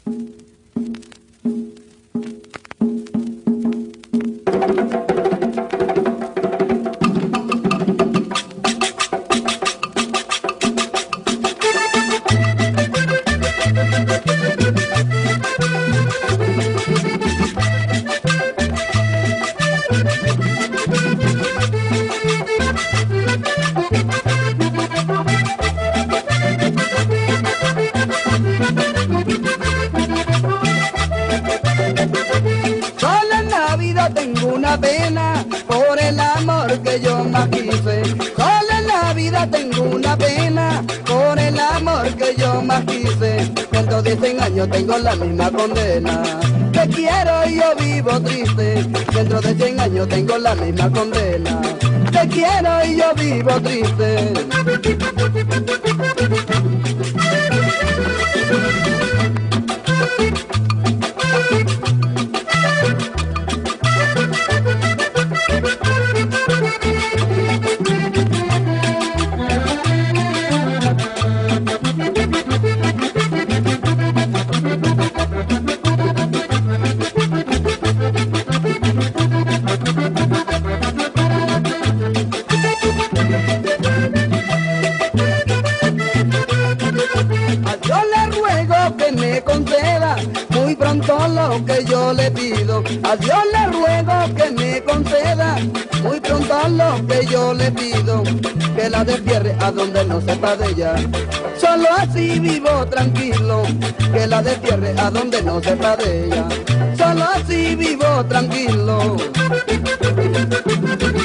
Tengo una pena por el amor que yo más quise. Solo en la vida tengo una pena por el amor que yo más quise. Dentro de 100 años tengo la misma condena. Te quiero y yo vivo triste. Dentro de 100 años tengo la misma condena. Te quiero y yo vivo triste. Que me conceda muy pronto lo que yo le pido. A Dios le ruego que me conceda muy pronto lo que yo le pido. Que la destierre a donde no sepa de ella. Solo así vivo tranquilo. Que la destierre a donde no sepa de ella. Solo así vivo tranquilo.